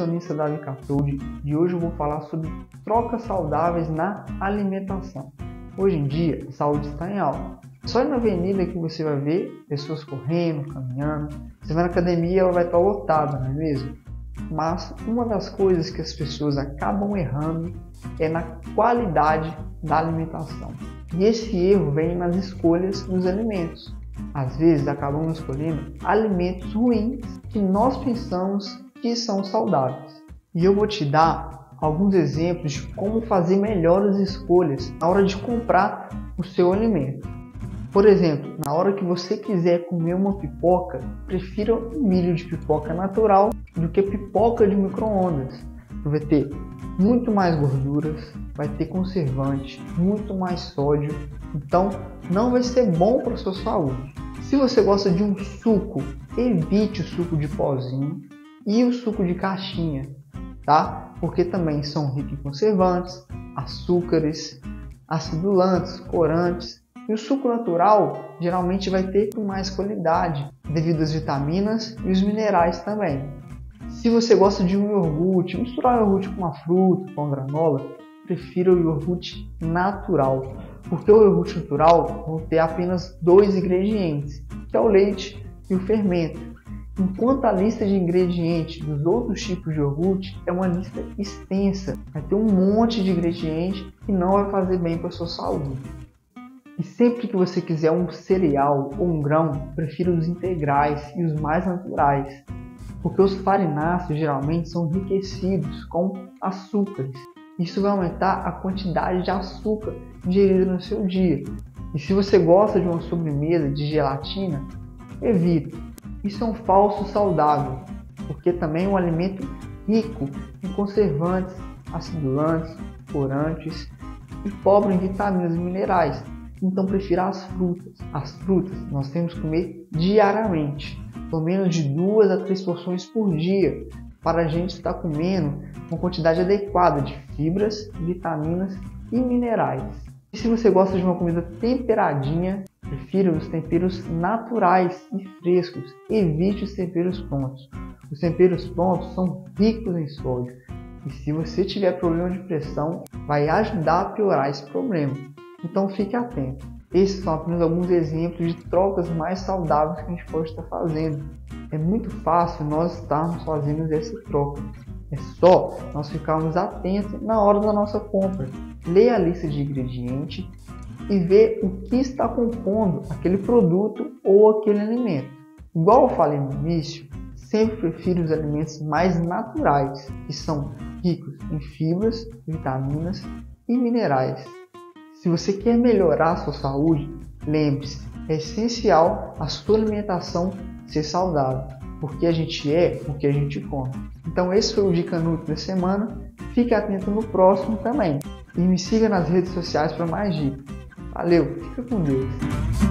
nutricionista Davi Cafrune e hoje eu vou falar sobre trocas saudáveis na alimentação. Hoje em dia, a saúde está em alta. Só na avenida que você vai ver pessoas correndo, caminhando. Você vai na academia, ela vai estar lotada, não é mesmo? Mas uma das coisas que as pessoas acabam errando é na qualidade da alimentação. E esse erro vem nas escolhas dos alimentos. Às vezes acabamos escolhendo alimentos ruins que nós pensamos que são saudáveis. E eu vou te dar alguns exemplos de como fazer melhores escolhas na hora de comprar o seu alimento. Por exemplo, na hora que você quiser comer uma pipoca, prefira um milho de pipoca natural do que pipoca de micro-ondas. Vai ter muito mais gorduras, vai ter conservante, muito mais sódio, então não vai ser bom para a sua saúde. Se você gosta de um suco, evite o suco de pozinho e o suco de caixinha, tá? Porque também são ricos em conservantes, açúcares, acidulantes, corantes. E o suco natural geralmente vai ter mais qualidade devido às vitaminas e os minerais também. Se você gosta de um iogurte, misturar iogurte com uma fruta, com uma granola, prefira o iogurte natural. Porque o iogurte natural vai ter apenas 2 ingredientes, que é o leite e o fermento. Enquanto a lista de ingredientes dos outros tipos de iogurte é uma lista extensa. Vai ter um monte de ingredientes que não vai fazer bem para a sua saúde. E sempre que você quiser um cereal ou um grão, prefira os integrais e os mais naturais. Porque os farináceos geralmente são enriquecidos com açúcares. Isso vai aumentar a quantidade de açúcar ingerida no seu dia. E se você gosta de uma sobremesa de gelatina, evite. Isso é um falso saudável, porque também é um alimento rico em conservantes, acidulantes, corantes e pobre em vitaminas e minerais. Então prefira as frutas. As frutas nós temos que comer diariamente, pelo menos de 2 a 3 porções por dia, para a gente estar comendo uma quantidade adequada de fibras, vitaminas e minerais. E se você gosta de uma comida temperadinha, prefira os temperos naturais e frescos. Evite os temperos prontos. Os temperos prontos são ricos em sódio. E se você tiver problema de pressão, vai ajudar a piorar esse problema. Então fique atento. Esses são apenas alguns exemplos de trocas mais saudáveis que a gente pode estar fazendo. É muito fácil nós estarmos fazendo essa troca. É só nós ficarmos atentos na hora da nossa compra. Leia a lista de ingredientes e vê o que está compondo aquele produto ou aquele alimento. Igual eu falei no início, sempre prefiro os alimentos mais naturais, que são ricos em fibras, vitaminas e minerais. Se você quer melhorar a sua saúde, lembre-se, é essencial a sua alimentação ser saudável, porque a gente é o que a gente come. Então esse foi o Dica Nutri da semana, fique atento no próximo também. E me siga nas redes sociais para mais dicas. Valeu, fica com Deus!